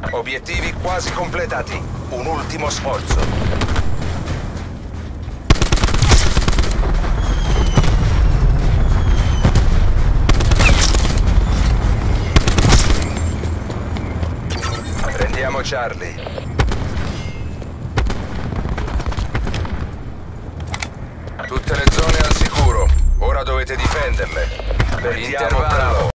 Obiettivi quasi completati. Un ultimo sforzo. Prendiamo Charlie. Tutte le zone al sicuro. Ora dovete difenderle. Intervallo.